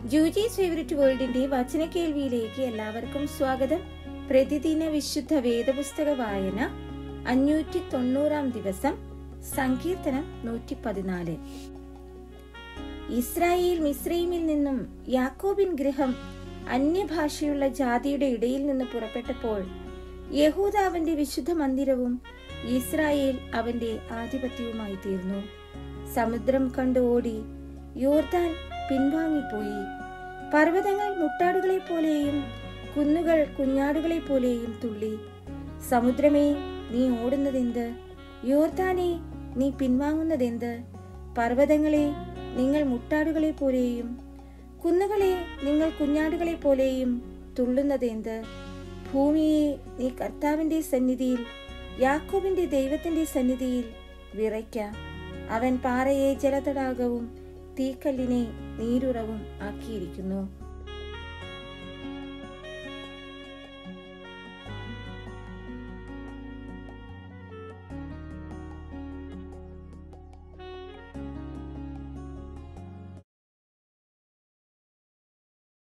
ജൂജീസ് favourite വേൾഡിന്റെ വചന കേൾവിയിലേക്ക് എല്ലാവർക്കും സ്വാഗതം. പ്രതിദിന വിശുദ്ധ വേദപുസ്തക വായന 590 ദിവസം. സങ്കീർത്തനം 114. ഇസ്രായേൽ മിസ്രയീമിൽ നിന്നും യാക്കോബിൻ ഗൃഹം അന്യഭാഷയുള്ള ജാതിയുടെ ഇടയിൽ നിന്ന് പുറപ്പെട്ടപ്പോൾ യഹൂദ അവന്റെ വിശുദ്ധ മന്ദിരവും ഇസ്രായേൽ അവന്റെ ആധിപത്യവുമായി തീർന്നു. സമുദ്രം കണ്ട് ഓടി, യോർദാൻ പിൻവാങ്ങിപ്പോയി. പർവ്വതങ്ങൾ മുട്ടാടുകളെ പോലെയും കുന്നുകൾ കുഞ്ഞാടുകളെ പോലെയും തുള്ളി. സമുദ്രമേ, നീ ഓടുന്നതെന്ത്? യോർദാനെ, നീ പിൻവാങ്ങുന്നതെന്ത്? പർവ്വതങ്ങളെ, നിങ്ങൾ മുട്ടാടുകളെ പോലെയും കുന്നുകളെ, നിങ്ങൾ കുഞ്ഞാടുകളെ പോലെയും തുള്ളുന്നതെന്ത്? ഭൂമിയെ, നീ കർത്താവിന്റെ സന്നിധിയിൽ, യാക്കോബിന്റെ ദൈവത്തിന്റെ സന്നിധിയിൽ വിറയ്ക്ക. അവൻ പാറയെ ജലതടാകവും തീക്കല്ലിനെ നീരുറവും ആക്കിയിരിക്കുന്നു.